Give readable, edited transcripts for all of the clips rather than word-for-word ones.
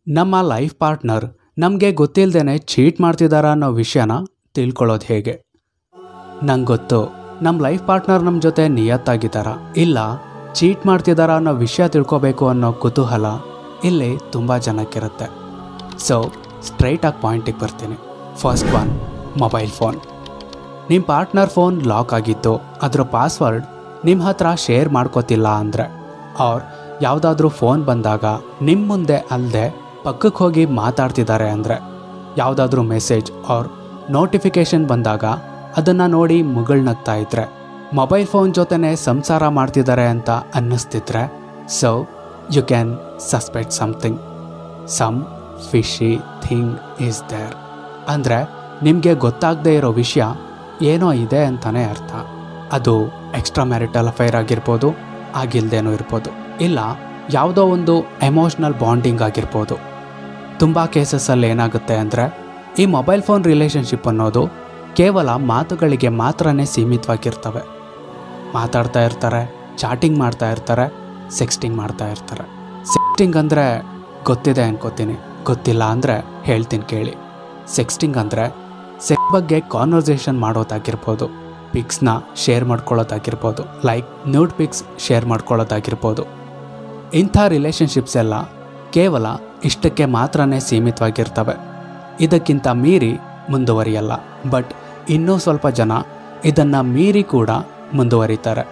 ನಮ್ಮ life partner ನಮಗೆ ಗೊತ್ತಿಲ್ಲದೇನೆ cheat ಮಾಡ್ತಿದ್ದಾರಾ ಅನ್ನೋ ವಿಷಯನ ತಿಳ್ಕೊಳ್ಳೋದು ಹೇಗೆ? ನಂಗೆ ಗೊತ್ತು ನಮ್ಮ ಲೈಫ್ ಪಾರ್ಟ್ನರ್ ನಮ್ಮ ಜೊತೆ ನಿಯತ್ತಾಗಿದ್ದಾರಾ ಇಲ್ಲ ಚೀಟ್ ಮಾಡ್ತಿದ್ದಾರಾ ಅನ್ನೋ ವಿಷಯ ತಿಳ್ಕೊಬೇಕು ಅನ್ನೋ ಕುತೂಹಲ ಇಲ್ಲಿ ತುಂಬ ಜನಕ್ಕಿರುತ್ತೆ. ಸೊ ಸ್ಟ್ರೈಟಾಗಿ ಪಾಯಿಂಟಿಗೆ ಬರ್ತೀನಿ. First one, mobile phone. ನಿಮ್ಮ ಪಾರ್ಟ್ನರ್ ಫೋನ್ ಲಾಕ್ ಆಗಿತ್ತು, ಅದರ ಪಾಸ್ವರ್ಡ್ ನಿಮ್ಮ ಹತ್ರ ಶೇರ್ ಮಾಡ್ಕೋತಿಲ್ಲ ಅಂದರೆ, ಅವ್ರು ಯಾವುದಾದ್ರೂ ಫೋನ್ ಬಂದಾಗ ನಿಮ್ಮ ಮುಂದೆ ಅಲ್ಲದೆ ಪಕ್ಕಕ್ಕೆ ಹೋಗಿ ಮಾತಾಡ್ತಿದ್ದಾರೆ ಅಂದರೆ, ಯಾವುದಾದ್ರೂ ಮೆಸೇಜ್ ಆರ್ ನೋಟಿಫಿಕೇಷನ್ ಬಂದಾಗ ಅದನ್ನು ನೋಡಿ ಮುಗುಳ್ನಗ್ತಾ ಇದ್ರೆ, ಮೊಬೈಲ್ ಫೋನ್ ಜೊತೆನೇ ಸಂಸಾರ ಮಾಡ್ತಿದ್ದಾರೆ ಅಂತ ಅನ್ನಿಸ್ತಿದ್ರೆ, so you can suspect something. Some fishy thing is there. ಅಂದರೆ ನಿಮಗೆ ಗೊತ್ತಾಗದೇ ಇರೋ ವಿಷಯ ಏನೋ ಇದೆ ಅಂತಲೇ ಅರ್ಥ. ಅದು ಎಕ್ಸ್ಟ್ರಾ ಮ್ಯಾರಿಟಲ್ ಅಫೈರ್ ಆಗಿರ್ಬೋದು, ಆಗಿಲ್ದೇನೂ ಇರ್ಬೋದು, ಇಲ್ಲ ಯಾವುದೋ ಒಂದು ಎಮೋಷ್ನಲ್ ಬಾಂಡಿಂಗ್ ಆಗಿರ್ಬೋದು. ತುಂಬ ಕೇಸಸ್ಸಲ್ಲಿ ಏನಾಗುತ್ತೆ ಅಂದರೆ, ಈ ಮೊಬೈಲ್ ಫೋನ್ ರಿಲೇಷನ್ಶಿಪ್ ಅನ್ನೋದು ಕೇವಲ ಮಾತುಗಳಿಗೆ ಮಾತ್ರನೇ ಸೀಮಿತವಾಗಿರ್ತವೆ. ಮಾತಾಡ್ತಾ ಇರ್ತಾರೆ, ಚಾಟಿಂಗ್ ಮಾಡ್ತಾ ಇರ್ತಾರೆ, ಸೆಕ್ಸ್ಟಿಂಗ್ ಮಾಡ್ತಾ ಇರ್ತಾರೆ. ಸೆಕ್ಸ್ಟಿಂಗ್ ಅಂದರೆ ಗೊತ್ತಿದೆ ಅನ್ಕೋತೀನಿ, ಗೊತ್ತಿಲ್ಲ ಅಂದರೆ ಹೇಳ್ತೀನಿ ಕೇಳಿ. ಸೆಕ್ಸ್ಟಿಂಗ್ ಅಂದರೆ ಸೆಕ್ಸ್ ಬಗ್ಗೆ ಕಾನ್ವರ್ಸೇಷನ್ ಮಾಡೋದಾಗಿರ್ಬೋದು, ಪಿಕ್ಸ್ನ ಶೇರ್ ಮಾಡ್ಕೊಳ್ಳೋದಾಗಿರ್ಬೋದು, ಲೈಕ್ ನ್ಯೂಡ್ ಪಿಕ್ಸ್ ಶೇರ್ ಮಾಡ್ಕೊಳ್ಳೋದಾಗಿರ್ಬೋದು. ಇಂಥ ರಿಲೇಷನ್ಶಿಪ್ಸ್ ಎಲ್ಲ ಕೇವಲ ಇಷ್ಟಕ್ಕೆ ಮಾತ್ರನೇ ಸೀಮಿತವಾಗಿರ್ತವೆ, ಇದಕ್ಕಿಂತ ಮೀರಿ ಮುಂದುವರಿಯಲ್ಲ. ಬಟ್ ಇನ್ನೂ ಸ್ವಲ್ಪ ಜನ ಇದನ್ನು ಮೀರಿ ಕೂಡ ಮುಂದುವರಿತಾರೆ.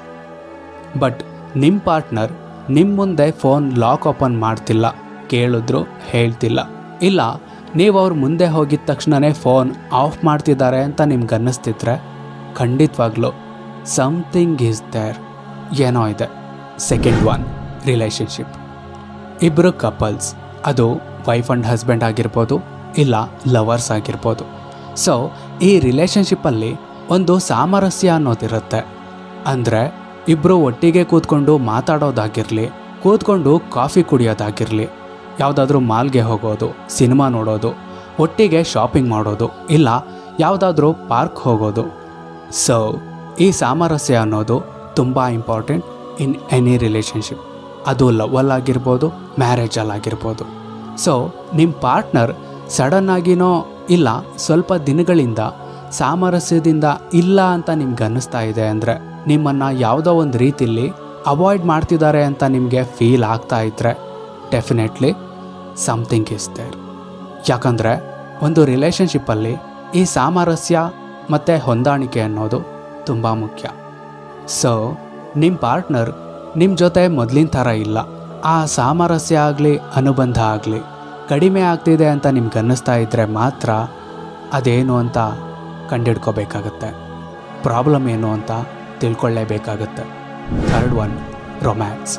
ಬಟ್ ನಿಮ್ಮ ಪಾರ್ಟ್ನರ್ ನಿಮ್ಮ ಮುಂದೆ ಫೋನ್ ಲಾಕ್ ಓಪನ್ ಮಾಡ್ತಿಲ್ಲ, ಕೇಳಿದ್ರು ಹೇಳ್ತಿಲ್ಲ, ಇಲ್ಲ ನೀವು ಅವ್ರ ಮುಂದೆ ಹೋಗಿದ ತಕ್ಷಣವೇ ಫೋನ್ ಆಫ್ ಮಾಡ್ತಿದ್ದಾರೆ ಅಂತ ನಿಮ್ಗೆ ಅನ್ನಿಸ್ತಿದ್ರೆ, ಖಂಡಿತವಾಗ್ಲೂ ಸಮಥಿಂಗ್ ಈಸ್ ದೇರ್, ಏನೋ ಇದೆ. Second one, relationship. ಇಬ್ಬರು ಕಪಲ್ಸ್, ಅದು ವೈಫ್ ಆ್ಯಂಡ್ ಹಸ್ಬೆಂಡ್ ಆಗಿರ್ಬೋದು, ಇಲ್ಲ ಲವರ್ಸ್ ಆಗಿರ್ಬೋದು. ಸೊ ಈ ರಿಲೇಷನ್ಶಿಪ್ಪಲ್ಲಿ ಒಂದು ಸಾಮರಸ್ಯ ಅನ್ನೋದಿರುತ್ತೆ. ಅಂದರೆ ಇಬ್ಬರು ಒಟ್ಟಿಗೆ ಕೂತ್ಕೊಂಡು ಮಾತಾಡೋದಾಗಿರಲಿ, ಕೂತ್ಕೊಂಡು ಕಾಫಿ ಕುಡಿಯೋದಾಗಿರಲಿ, ಯಾವುದಾದ್ರೂ ಮಾಲ್ಗೆ ಹೋಗೋದು, ಸಿನಿಮಾ ನೋಡೋದು, ಒಟ್ಟಿಗೆ ಶಾಪಿಂಗ್ ಮಾಡೋದು, ಇಲ್ಲ ಯಾವುದಾದ್ರೂ ಪಾರ್ಕ್ ಹೋಗೋದು. ಸೊ ಈ ಸಾಮರಸ್ಯ ಅನ್ನೋದು ತುಂಬ ಇಂಪಾರ್ಟೆಂಟ್ ಇನ್ ಎನಿ ರಿಲೇಷನ್ಶಿಪ್. ಅದು ಲವ್ವಲ್ಲಾಗಿರ್ಬೋದು, ಮ್ಯಾರೇಜಲ್ಲಾಗಿರ್ಬೋದು. ಸೊ ನಿಮ್ಮ ಪಾರ್ಟ್ನರ್ ಸಡನ್ನಾಗಿನೋ ಇಲ್ಲ ಸ್ವಲ್ಪ ದಿನಗಳಿಂದ ಸಾಮರಸ್ಯದಿಂದ ಇಲ್ಲ ಅಂತ ನಿಮ್ಗೆ ಅನ್ನಿಸ್ತಾ ಇದೆ ಅಂದರೆ, ನಿಮ್ಮನ್ನು ಯಾವುದೋ ಒಂದು ರೀತಿಯಲ್ಲಿ ಅವಾಯ್ಡ್ ಮಾಡ್ತಿದ್ದಾರೆ ಅಂತ ನಿಮಗೆ ಫೀಲ್ ಆಗ್ತಾ ಇದ್ದರೆ, ಡೆಫಿನೆಟ್ಲಿ ಸಮಥಿಂಗ್ ಈಸ್ ದೇರ್. ಯಾಕಂದರೆ ಒಂದು ರಿಲೇಷನ್ಶಿಪ್ಪಲ್ಲಿ ಈ ಸಾಮರಸ್ಯ ಮತ್ತು ಹೊಂದಾಣಿಕೆ ಅನ್ನೋದು ತುಂಬ ಮುಖ್ಯ. ಸೊ ನಿಮ್ಮ ಪಾರ್ಟ್ನರ್ ನಿಮ್ಮ ಜೊತೆ ಮೊದಲಿನ ಥರ ಇಲ್ಲ, ಆ ಸಾಮರಸ್ಯ ಆಗಲಿ ಅನುಬಂಧ ಆಗಲಿ ಕಡಿಮೆ ಆಗ್ತಿದೆ ಅಂತ ನಿಮ್ಗೆ ಅನ್ನಿಸ್ತಾ ಇದ್ದರೆ ಮಾತ್ರ ಅದೇನು ಅಂತ ಕಂಡಿಡ್ಕೋಬೇಕಾಗತ್ತೆ, ಪ್ರಾಬ್ಲಮ್ ಏನು ಅಂತ ತಿಳ್ಕೊಳ್ಳೇಬೇಕಾಗತ್ತೆ. Third one, romance.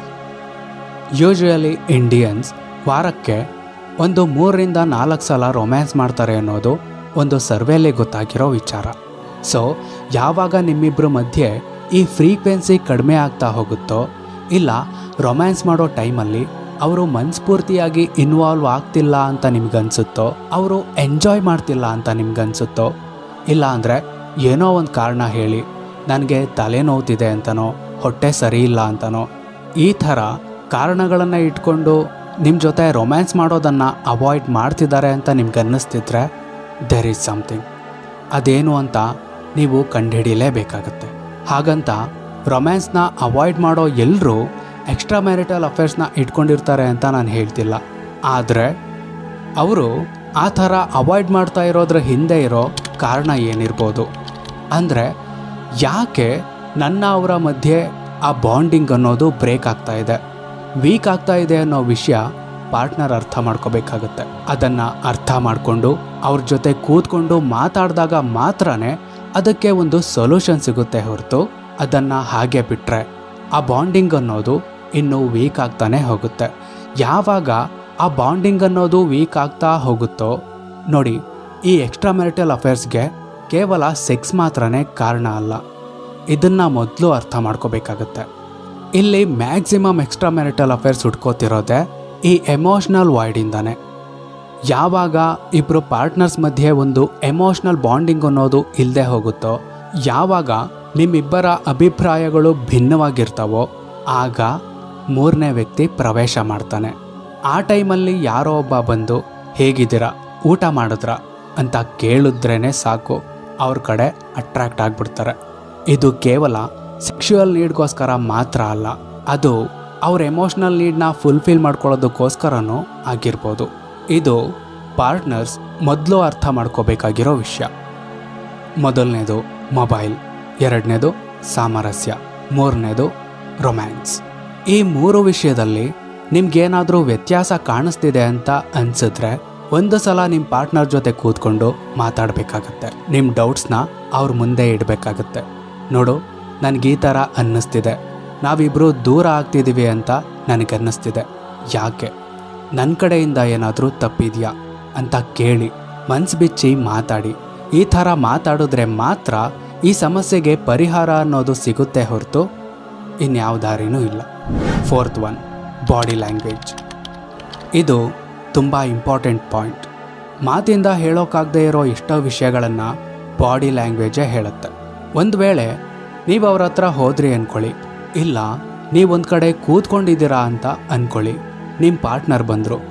Usually Indians ವಾರಕ್ಕೆ ಒಂದು 3 ರಿಂದ 4 ಸಲ ರೊಮ್ಯಾನ್ಸ್ ಮಾಡ್ತಾರೆ ಅನ್ನೋದು ಒಂದು ಸರ್ವೇಲಿ ಗೊತ್ತಾಗಿರೋ ವಿಚಾರ. ಸೊ ಯಾವಾಗ ನಿಮ್ಮಿಬ್ಬರ ಮಧ್ಯೆ ಈ ಫ್ರೀಕ್ವೆನ್ಸಿ ಕಡಿಮೆ ಆಗ್ತಾ ಹೋಗುತ್ತೋ, ಇಲ್ಲ ರೊಮ್ಯಾನ್ಸ್ ಮಾಡೋ ಟೈಮಲ್ಲಿ ಅವರು ಮನಸ್ಫೂರ್ತಿಯಾಗಿ ಇನ್ವಾಲ್ವ್ ಆಗ್ತಿಲ್ಲ ಅಂತ ನಿಮ್ಗನ್ಸುತ್ತೋ, ಅವರು ಎಂಜಾಯ್ ಮಾಡ್ತಿಲ್ಲ ಅಂತ ನಿಮ್ಗನ್ಸುತ್ತೋ, ಇಲ್ಲ ಅಂದರೆ ಏನೋ ಒಂದು ಕಾರಣ ಹೇಳಿ ನನಗೆ ತಲೆನೋವ್ತಿದೆ ಅಂತನೋ, ಹೊಟ್ಟೆ ಸರಿ ಇಲ್ಲ ಅಂತನೋ, ಈ ಥರ ಕಾರಣಗಳನ್ನು ಇಟ್ಕೊಂಡು ನಿಮ್ಮ ಜೊತೆ ರೊಮ್ಯಾನ್ಸ್ ಮಾಡೋದನ್ನು ಅವಾಯ್ಡ್ ಮಾಡ್ತಿದ್ದಾರೆ ಅಂತ ನಿಮ್ಗೆ ಅನ್ನಿಸ್ತಿದ್ರೆ, ದೇರ್ ಈಸ್ ಸಮಥಿಂಗ್. ಅದೇನು ಅಂತ ನೀವು ಕಂಡುಹಿಡಿಯಲೇಬೇಕಾಗತ್ತೆ. ಹಾಗಂತ ರೊಮ್ಯಾನ್ಸ್ನ ಅವಾಯ್ಡ್ ಮಾಡೋ ಎಲ್ಲರೂ ಎಕ್ಸ್ಟ್ರಾ ಮ್ಯಾರಿಟಲ್ ಅಫೇರ್ಸ್ನ ಇಟ್ಕೊಂಡಿರ್ತಾರೆ ಅಂತ ನಾನು ಹೇಳ್ತಿಲ್ಲ. ಆದರೆ ಅವರು ಆ ಥರ ಅವಾಯ್ಡ್ ಮಾಡ್ತಾ ಇರೋದ್ರ ಹಿಂದೆ ಇರೋ ಕಾರಣ ಏನಿರ್ಬೋದು ಅಂದರೆ, ಯಾಕೆ ನನ್ನ ಅವರ ಮಧ್ಯೆ ಆ ಬಾಂಡಿಂಗ್ ಅನ್ನೋದು ಬ್ರೇಕ್ ಆಗ್ತಾ ಇದೆ, ವೀಕ್ ಆಗ್ತಾ ಇದೆ ಅನ್ನೋ ವಿಷಯ ಪಾರ್ಟ್ನರ್ ಅರ್ಥ ಮಾಡ್ಕೋಬೇಕಾಗತ್ತೆ. ಅದನ್ನು ಅರ್ಥ ಮಾಡಿಕೊಂಡು ಅವ್ರ ಜೊತೆ ಕೂತ್ಕೊಂಡು ಮಾತಾಡಿದಾಗ ಮಾತ್ರನೇ ಅದಕ್ಕೆ ಒಂದು ಸೊಲ್ಯೂಷನ್ ಸಿಗುತ್ತೆ ಹೊರತು, ಅದನ್ನು ಹಾಗೆ ಬಿಟ್ಟರೆ ಆ ಬಾಂಡಿಂಗ್ ಅನ್ನೋದು ಇನ್ನೂ ವೀಕ್ ಆಗ್ತಾನೆ ಹೋಗುತ್ತೆ. ಯಾವಾಗ ಆ ಬಾಂಡಿಂಗ್ ಅನ್ನೋದು ವೀಕ್ ಆಗ್ತಾ ಹೋಗುತ್ತೋ, ನೋಡಿ ಈ ಎಕ್ಸ್ಟ್ರಾ ಮ್ಯಾರಿಟಲ್ ಅಫೇರ್ಸ್ಗೆ ಕೇವಲ ಸೆಕ್ಸ್ ಮಾತ್ರನೇ ಕಾರಣ ಅಲ್ಲ, ಇದನ್ನು ಮೊದಲು ಅರ್ಥ ಮಾಡ್ಕೋಬೇಕಾಗತ್ತೆ. ಇಲ್ಲಿ ಮ್ಯಾಕ್ಸಿಮಮ್ ಎಕ್ಸ್ಟ್ರಾ ಮ್ಯಾರಿಟಲ್ ಅಫೇರ್ಸ್ ಹುಡ್ಕೋತಿರೋದೆ ಈ ಎಮೋಷ್ನಲ್ ವಾಯ್ಡಿಂದಾನೆ. ಯಾವಾಗ ಇಬ್ಬರು ಪಾರ್ಟ್ನರ್ಸ್ ಮಧ್ಯೆ ಒಂದು ಎಮೋಷ್ನಲ್ ಬಾಂಡಿಂಗ್ ಅನ್ನೋದು ಇಲ್ಲದೆ ಹೋಗುತ್ತೋ, ಯಾವಾಗ ನಿಮ್ಮಿಬ್ಬರ ಅಭಿಪ್ರಾಯಗಳು ಭಿನ್ನವಾಗಿರ್ತಾವೋ, ಆಗ 3ನೇ ವ್ಯಕ್ತಿ ಪ್ರವೇಶ ಮಾಡ್ತಾನೆ. ಆ ಟೈಮಲ್ಲಿ ಯಾರೋ ಒಬ್ಬ ಬಂದು ಹೇಗಿದ್ದೀರಾ, ಊಟ ಮಾಡಿದ್ರಾ ಅಂತ ಕೇಳಿದ್ರೇ ಸಾಕು ಅವ್ರ ಕಡೆ ಅಟ್ರಾಕ್ಟ್ ಆಗಿಬಿಡ್ತಾರೆ. ಇದು ಕೇವಲ ಸೆಕ್ಷುವಲ್ ನೀಡ್ಗೋಸ್ಕರ ಮಾತ್ರ ಅಲ್ಲ, ಅದು ಅವ್ರ ಎಮೋಷ್ನಲ್ ನೀಡ್ನ ಫುಲ್ಫಿಲ್ ಮಾಡ್ಕೊಳ್ಳೋದಕ್ಕೋಸ್ಕರನೂ ಆಗಿರ್ಬೋದು. ಇದು ಪಾರ್ಟ್ನರ್ಸ್ ಮೊದಲು ಅರ್ಥ ಮಾಡ್ಕೋಬೇಕಾಗಿರೋ ವಿಷಯ. ಮೊದಲನೇದು ಮೊಬೈಲ್, ಎರಡನೇದು ಸಾಮರಸ್ಯ, ಮೂರನೇದು ರೊಮ್ಯಾನ್ಸ್. ಈ 3 ವಿಷಯದಲ್ಲಿ ನಿಮ್ಗೇನಾದರೂ ವ್ಯತ್ಯಾಸ ಕಾಣಿಸ್ತಿದೆ ಅಂತ ಅನ್ಸಿದ್ರೆ ಒಂದು ಸಲ ನಿಮ್ಮ ಪಾರ್ಟ್ನರ್ ಜೊತೆ ಕೂತ್ಕೊಂಡು ಮಾತಾಡಬೇಕಾಗತ್ತೆ. ನಿಮ್ಮ ಡೌಟ್ಸ್ನ ಅವ್ರ ಮುಂದೆ ಇಡಬೇಕಾಗತ್ತೆ. ನೋಡು, ನನಗೆ ಈ ಥರ ಅನ್ನಿಸ್ತಿದೆ, ನಾವಿಬ್ಬರು ದೂರ ಆಗ್ತಿದ್ದೀವಿ ಅಂತ ನನಗನ್ನಿಸ್ತಿದೆ, ಯಾಕೆ, ನನ್ನ ಕಡೆಯಿಂದ ಏನಾದರೂ ತಪ್ಪಿದೆಯಾ ಅಂತ ಕೇಳಿ ಮನ್ಸು ಬಿಚ್ಚಿ ಮಾತಾಡಿ. ಈ ಥರ ಮಾತಾಡಿದ್ರೆ ಮಾತ್ರ ಈ ಸಮಸ್ಯೆಗೆ ಪರಿಹಾರ ಅನ್ನೋದು ಸಿಗುತ್ತೆ ಹೊರತು ಇನ್ಯಾವ ದಾರಿನೂ ಇಲ್ಲ. 4th one, body language. ಇದು ತುಂಬ ಇಂಪಾರ್ಟೆಂಟ್ ಪಾಯಿಂಟ್. ಮಾತಿಂದ ಹೇಳೋಕ್ಕಾಗದೇ ಇರೋ ಎಷ್ಟೋ ವಿಷಯಗಳನ್ನು ಬಾಡಿ ಲ್ಯಾಂಗ್ವೇಜೇ ಹೇಳುತ್ತೆ. ಒಂದು ವೇಳೆ ನೀವು ಅವ್ರ ಹತ್ರ ಹೋದ್ರಿ ಅಂದ್ಕೊಳ್ಳಿ, ಇಲ್ಲ ನೀವೊಂದು ಕಡೆ ಕೂತ್ಕೊಂಡಿದ್ದೀರಾ ಅಂತ ಅಂದ್ಕೊಳ್ಳಿ. ನಿಮ್ಮ ಪಾರ್ಟ್ನರ್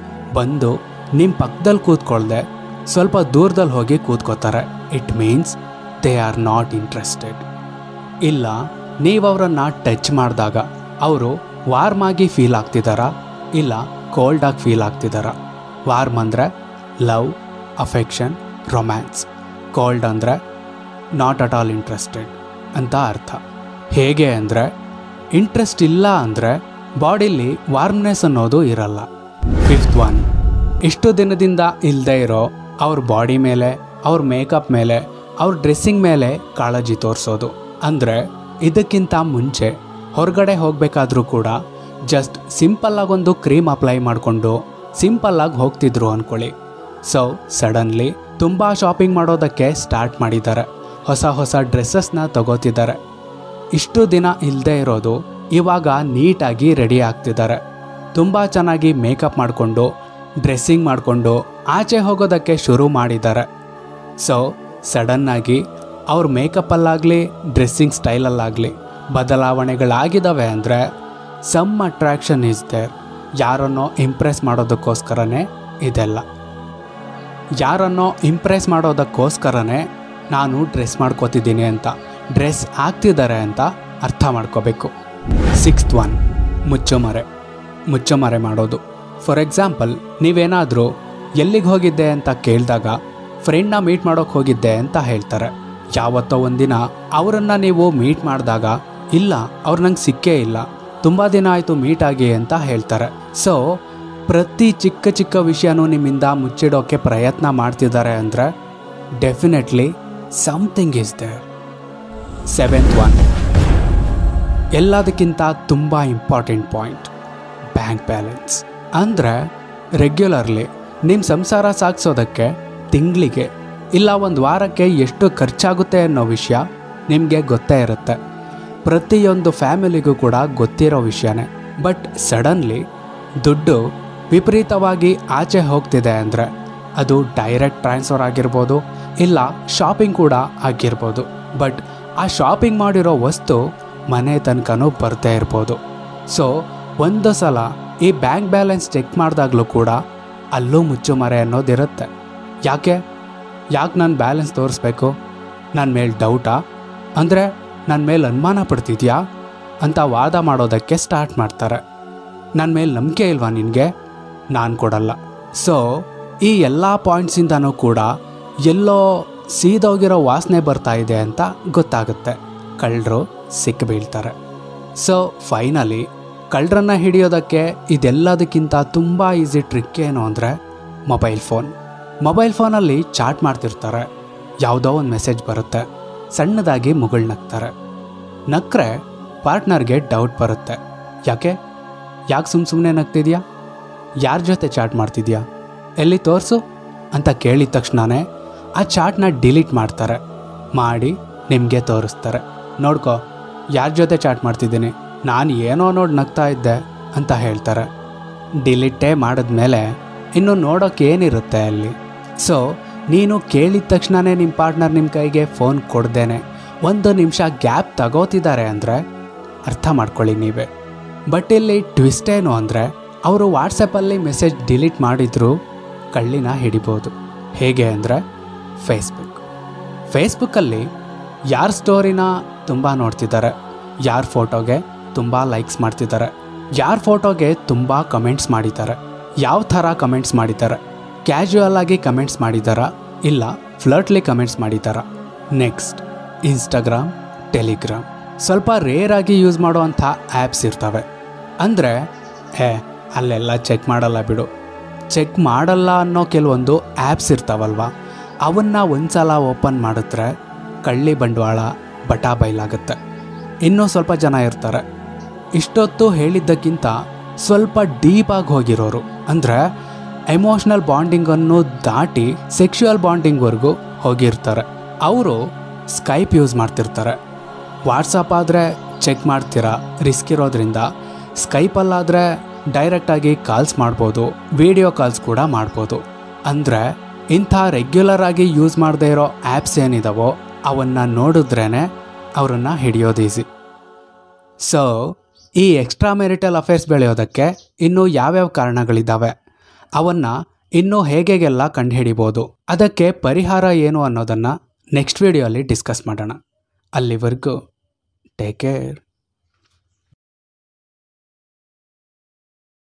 ಬಂದು ನಿಮ್ಮ ಪಕ್ಕದಲ್ಲಿ ಕೂತ್ಕೊಳ್ದೆ ಸ್ವಲ್ಪ ದೂರದಲ್ಲಿ ಹೋಗಿ ಕೂತ್ಕೋತಾರೆ. It means they are not interested. ಇಲ್ಲ ನೀವು ಅವರನ್ನು ಟಚ್ ಮಾಡಿದಾಗ ಅವರು ವಾರ್ಮ್ ಆಗಿ ಫೀಲ್ ಆಗ್ತಿದ್ದಾರಾ, ಇಲ್ಲ ಕೋಲ್ಡ್ ಆಗಿ ಫೀಲ್ ಆಗ್ತಿದ್ದಾರಾ. ವಾರ್ಮ್ ಅಂದರೆ ಲವ್, ಅಫೆಕ್ಷನ್, ರೊಮ್ಯಾನ್ಸ್. ಕೋಲ್ಡ್ ಅಂದರೆ ನಾಟ್ ಅಟ್ ಆಲ್ ಇಂಟ್ರೆಸ್ಟೆಡ್ ಅಂತ ಅರ್ಥ. ಹೇಗೆ ಅಂದರೆ ಇಂಟ್ರೆಸ್ಟ್ ಇಲ್ಲ ಅಂದರೆ ಬಾಡಿಲಿ ವಾರ್ಮ್ನೆಸ್ ಅನ್ನೋದು ಇರಲ್ಲ. 5th ಒನ್, ಇಷ್ಟು ದಿನದಿಂದ ಇಲ್ಲದೆ ಇರೋ ಅವ್ರ ಬಾಡಿ ಮೇಲೆ, ಅವ್ರ ಮೇಕಪ್ ಮೇಲೆ, ಅವ್ರ ಡ್ರೆಸ್ಸಿಂಗ್ ಮೇಲೆ ಕಾಳಜಿ ತೋರಿಸೋದು. ಅಂದರೆ ಇದಕ್ಕಿಂತ ಮುಂಚೆ ಹೊರಗಡೆ ಹೋಗಬೇಕಾದ್ರೂ ಕೂಡ ಜಸ್ಟ್ ಸಿಂಪಲ್ಲಾಗೊಂದು ಕ್ರೀಮ್ ಅಪ್ಲೈ ಮಾಡಿಕೊಂಡು ಸಿಂಪಲ್ಲಾಗಿ ಹೋಗ್ತಿದ್ರು ಅಂದ್ಕೊಳ್ಳಿ. ಸೊ ಸಡನ್ಲಿ ತುಂಬ ಶಾಪಿಂಗ್ ಮಾಡೋದಕ್ಕೆ ಸ್ಟಾರ್ಟ್ ಮಾಡಿದ್ದಾರೆ, ಹೊಸ ಡ್ರೆಸ್ಸಸ್ನ ತಗೋತಿದ್ದಾರೆ. ಇಷ್ಟು ದಿನ ಇಲ್ಲದೆ ಇರೋದು ಇವಾಗ ನೀಟಾಗಿ ರೆಡಿ ಆಗ್ತಿದ್ದಾರೆ, ತುಂಬ ಚೆನ್ನಾಗಿ ಮೇಕಪ್ ಮಾಡಿಕೊಂಡು ಡ್ರೆಸ್ಸಿಂಗ್ ಮಾಡಿಕೊಂಡು ಆಚೆ ಹೋಗೋದಕ್ಕೆ ಶುರು ಮಾಡಿದ್ದಾರೆ. ಸೊ ಸಡನ್ನಾಗಿ ಅವ್ರ ಮೇಕಪ್ಪಲ್ಲಾಗಲಿ ಡ್ರೆಸ್ಸಿಂಗ್ ಸ್ಟೈಲಲ್ಲಾಗಲಿ ಬದಲಾವಣೆಗಳಾಗಿದ್ದಾವೆ ಅಂದರೆ ಸಮ್ ಅಟ್ರಾಕ್ಷನ್ ಈಸ್ ದೇರ್. ಯಾರನ್ನೋ ಇಂಪ್ರೆಸ್ ಮಾಡೋದಕ್ಕೋಸ್ಕರನೇ ಇದೆಲ್ಲ. ಯಾರನ್ನೋ ಇಂಪ್ರೆಸ್ ಮಾಡೋದಕ್ಕೋಸ್ಕರನೇ ನಾನು ಡ್ರೆಸ್ ಮಾಡ್ಕೋತಿದ್ದೀನಿ ಅಂತ, ಡ್ರೆಸ್ ಹಾಕ್ತಿದ್ದಾರೆ ಅಂತ ಅರ್ಥ ಮಾಡ್ಕೋಬೇಕು. 6th ಒನ್, ಮುಚ್ಚುಮರೆ ಮಾಡೋದು. ಫಾರ್ ಎಕ್ಸಾಂಪಲ್, ನೀವೇನಾದರೂ ಎಲ್ಲಿಗೆ ಹೋಗಿದ್ದೆ ಅಂತ ಕೇಳಿದಾಗ ಫ್ರೆಂಡ್ನ ಮೀಟ್ ಮಾಡೋಕ್ಕೆ ಹೋಗಿದ್ದೆ ಅಂತ ಹೇಳ್ತಾರೆ. ಯಾವತ್ತೋ ಒಂದಿನ ಅವರನ್ನು ನೀವು ಮೀಟ್ ಮಾಡಿದಾಗ, ಇಲ್ಲ ಅವ್ರು ನಂಗೆ ಸಿಕ್ಕೇ ಇಲ್ಲ, ತುಂಬ ದಿನ ಆಯಿತು ಮೀಟ್ ಆಗಿ ಅಂತ ಹೇಳ್ತಾರೆ. ಸೊ ಪ್ರತಿ ಚಿಕ್ಕ ವಿಷಯನೂ ನಿಮ್ಮಿಂದ ಮುಚ್ಚಿಡೋಕ್ಕೆ ಪ್ರಯತ್ನ ಮಾಡ್ತಿದ್ದಾರೆ ಅಂದರೆ definitely something is there. 7th one, ಎಲ್ಲದಕ್ಕಿಂತ ತುಂಬ ಇಂಪಾರ್ಟೆಂಟ್ ಪಾಯಿಂಟ್, ಬ್ಯಾಂಕ್ ಬ್ಯಾಲೆನ್ಸ್. ಅಂದರೆ ರೆಗ್ಯುಲರ್ಲಿ ನಿಮ್ಮ ಸಂಸಾರ ಸಾಗಿಸೋದಕ್ಕೆ ತಿಂಗಳಿಗೆ ಇಲ್ಲ ಒಂದು ವಾರಕ್ಕೆ ಎಷ್ಟು ಖರ್ಚಾಗುತ್ತೆ ಅನ್ನೋ ವಿಷಯ ನಿಮಗೆ ಗೊತ್ತೇ ಇರುತ್ತೆ. ಪ್ರತಿಯೊಂದು ಫ್ಯಾಮಿಲಿಗೂ ಕೂಡ ಗೊತ್ತಿರೋ ವಿಷಯನೇ. ಬಟ್ ಸಡನ್ಲಿ ದುಡ್ಡು ವಿಪರೀತವಾಗಿ ಆಚೆ ಹೋಗ್ತಿದೆ ಅಂದರೆ ಅದು ಡೈರೆಕ್ಟ್ ಟ್ರಾನ್ಸ್ಫರ್ ಆಗಿರ್ಬೋದು, ಇಲ್ಲ ಶಾಪಿಂಗ್ ಕೂಡ ಆಗಿರ್ಬೋದು. ಬಟ್ ಆ ಶಾಪಿಂಗ್ ಮಾಡಿರೋ ವಸ್ತು ಮನೆ ತನಕನೂ ಬರ್ತಾ ಇರ್ಬೋದು. ಸೊ ಒಂದು ಸಲ ಈ ಬ್ಯಾಂಕ್ ಬ್ಯಾಲೆನ್ಸ್ ಚೆಕ್ ಮಾಡಿದಾಗಲೂ ಕೂಡ ಅಲ್ಲೂ ಮುಚ್ಚುಮರೆ ಅನ್ನೋದಿರುತ್ತೆ. ಯಾಕೆ ನನ್ನ ಬ್ಯಾಲೆನ್ಸ್ ತೋರಿಸ್ಬೇಕು? ನನ್ನ ಮೇಲೆ ಡೌಟಾ? ಅಂದರೆ ನನ್ನ ಮೇಲೆ ಅನುಮಾನ ಪಡ್ತಿದ್ಯಾ ಅಂತ ವಾದ ಮಾಡೋದಕ್ಕೆ ಸ್ಟಾರ್ಟ್ ಮಾಡ್ತಾರೆ. ನನ್ನ ಮೇಲೆ ನಂಬಿಕೆ ಇಲ್ವಾ ನಿನಗೆ? ನಾನು ಕೊಡಲ್ಲ. ಸೊ ಈ ಎಲ್ಲ ಪಾಯಿಂಟ್ಸಿಂದನೂ ಕೂಡ ಎಲ್ಲೋ ಸೀದೋಗಿರೋ ವಾಸನೆ ಬರ್ತಾ ಇದೆ ಅಂತ ಗೊತ್ತಾಗುತ್ತೆ. ಕಳ್ಳರು ಸಿಕ್ಕಿಬೀಳ್ತಾರೆ. ಸೊ ಫೈನಲಿ ಕಳ್ಳರನ್ನ ಹಿಡಿಯೋದಕ್ಕೆ ಇದೆಲ್ಲದಕ್ಕಿಂತ ತುಂಬ ಈಸಿ ಟ್ರಿಕ್ ಏನು ಅಂದರೆ ಮೊಬೈಲ್ ಫೋನಲ್ಲಿ ಚಾಟ್ ಮಾಡ್ತಿರ್ತಾರೆ. ಯಾವುದೋ ಒಂದು ಮೆಸೇಜ್ ಬರುತ್ತೆ, ಸಣ್ಣದಾಗಿ ಮುಗುಳ್ನಗ್ತಾರೆ. ನಕ್ಕರೆ ಪಾರ್ಟ್ನರ್ಗೆ ಡೌಟ್ ಬರುತ್ತೆ. ಯಾಕೆ ಸುಮ್ಮನೆ ನಗ್ತಿದ್ಯಾ? ಯಾರ ಜೊತೆ ಚಾಟ್ ಮಾಡ್ತಿದ್ಯಾ? ಎಲ್ಲಿ ತೋರಿಸು ಅಂತ ಕೇಳಿದ ತಕ್ಷಣವೇ ಆ ಚಾಟ್ನ ಡಿಲೀಟ್ ಮಾಡ್ತಾರೆ. ಮಾಡಿ ನಿಮಗೆ ತೋರಿಸ್ತಾರೆ. ನೋಡ್ಕೊ, ಯಾರ ಜೊತೆ ಚಾಟ್ ಮಾಡ್ತಿದ್ದೀನಿ, ನಾನು ಏನೋ ನೋಡಿ ನಗ್ತಾ ಇದ್ದೆ ಅಂತ ಹೇಳ್ತಾರೆ. ಡಿಲೀಟೇ ಮಾಡಿದ್ಮೇಲೆ ಇನ್ನು ನೋಡೋಕೆ ಏನಿರುತ್ತೆ ಅಲ್ಲಿ? ಸೊ ನೀನು ಕೇಳಿದ ತಕ್ಷಣವೇ ನಿಮ್ಮ ಪಾರ್ಟ್ನರ್ ನಿಮ್ಮ ಕೈಗೆ ಫೋನ್ ಕೊಡ್ದೇನೆ 1 ನಿಮಿಷ ಗ್ಯಾಪ್ ತಗೋತಿದ್ದಾರೆ ಅಂದರೆ ಅರ್ಥ ಮಾಡ್ಕೊಳ್ಳಿ ನೀವೇ. ಬಟ್ ಇಲ್ಲಿ ಟ್ವಿಸ್ಟ್ ಏನು ಅಂದರೆ ಅವರು ವಾಟ್ಸಪ್ಪಲ್ಲಿ ಮೆಸೇಜ್ ಡಿಲೀಟ್ ಮಾಡಿದರೂ ಕಳ್ಳಿನ ಹಿಡಿಬೋದು. ಹೇಗೆ ಅಂದರೆ ಫೇಸ್ಬುಕ್ಕಲ್ಲಿ ಯಾರ ಸ್ಟೋರಿನ ತುಂಬ ನೋಡ್ತಿದ್ದಾರೆ, ಯಾರ ಫೋಟೋಗೆ ತುಂಬ ಲೈಕ್ಸ್ ಮಾಡ್ತಿದ್ದಾರೆ, ಯಾರ ಫೋಟೋಗೆ ತುಂಬ ಕಮೆಂಟ್ಸ್ ಮಾಡಿದ್ದಾರೆ, ಯಾವ ಥರ ಕಮೆಂಟ್ಸ್ ಮಾಡಿದ್ದಾರೆ, ಕ್ಯಾಶುವಲ್ ಆಗಿ ಕಮೆಂಟ್ಸ್ ಮಾಡಿದ್ದಾರಾ ಇಲ್ಲ ಫ್ಲರ್ಟ್ಲಿ ಕಮೆಂಟ್ಸ್ ಮಾಡಿದ್ದಾರಾ. ನೆಕ್ಸ್ಟ್ ಇನ್ಸ್ಟಾಗ್ರಾಮ್, ಟೆಲಿಗ್ರಾಮ್ ಸ್ವಲ್ಪ ರೇರ್ ಆಗಿ ಯೂಸ್ ಮಾಡುವಂಥ ಆ್ಯಪ್ಸ್ ಇರ್ತವೆ. ಅಂದರೆ ಅಲ್ಲೆಲ್ಲ ಚೆಕ್ ಮಾಡಲ್ಲ ಬಿಡು, ಚೆಕ್ ಮಾಡಲ್ಲ ಅನ್ನೋ ಕೆಲವೊಂದು ಆ್ಯಪ್ಸ್ ಇರ್ತಾವಲ್ವ, ಅವನ್ನ ಒಂದ್ಸಲ ಓಪನ್ ಮಾಡಿದ್ರೆ ಕಳ್ಳಿ ಬಂಡವಾಳ ಬಟಾ ಬಯಲಾಗುತ್ತೆ. ಇನ್ನೂ ಸ್ವಲ್ಪ ಜನ ಇರ್ತಾರೆ ಇಷ್ಟೊತ್ತು ಹೇಳಿದ್ದಕ್ಕಿಂತ ಸ್ವಲ್ಪ ಡೀಪಾಗಿ ಹೋಗಿರೋರು, ಅಂದರೆ ಎಮೋಷ್ನಲ್ ಬಾಂಡಿಂಗನ್ನು ದಾಟಿ ಸೆಕ್ಷುವಲ್ ಬಾಂಡಿಂಗ್ವರೆಗೂ ಹೋಗಿರ್ತಾರೆ. ಅವರು ಸ್ಕೈಪ್ ಯೂಸ್ ಮಾಡ್ತಿರ್ತಾರೆ. ವಾಟ್ಸಪ್ ಆದರೆ ಚೆಕ್ ಮಾಡ್ತೀರಾ, ರಿಸ್ಕ್ ಇರೋದ್ರಿಂದ. ಸ್ಕೈಪಲ್ಲಾದರೆ ಡೈರೆಕ್ಟಾಗಿ ಕಾಲ್ಸ್ ಮಾಡ್ಬೋದು, ವಿಡಿಯೋ ಕಾಲ್ಸ್ ಕೂಡ ಮಾಡ್ಬೋದು. ಅಂದರೆ ಇಂಥ ರೆಗ್ಯುಲರ್ ಆಗಿ ಯೂಸ್ ಮಾಡದೇ ಇರೋ ಆ್ಯಪ್ಸ್ ಏನಿದಾವೋ ಅವನ್ನು ನೋಡಿದ್ರೇ ಅವರನ್ನು ಹಿಡಿಯೋದು ಈಸಿ. ಸೊ ಈ ಎಕ್ಸ್ಟ್ರಾ ಮೆರಿಟಲ್ ಅಫೇರ್ಸ್ ಬೆಳೆಯೋದಕ್ಕೆ ಇನ್ನೂ ಯಾವ್ಯಾವ ಕಾರಣಗಳಿದ್ದಾವೆ, ಅವನ್ನು ಇನ್ನೂ ಹೇಗೆಲ್ಲ ಕಂಡುಹಿಡಿಬೋದು, ಅದಕ್ಕೆ ಪರಿಹಾರ ಏನು ಅನ್ನೋದನ್ನು ನೆಕ್ಸ್ಟ್ ವಿಡಿಯೋಲಿ ಡಿಸ್ಕಸ್ ಮಾಡೋಣ. ಅಲ್ಲಿವರೆಗೂ ಟೇಕ್ ಕೇರ್.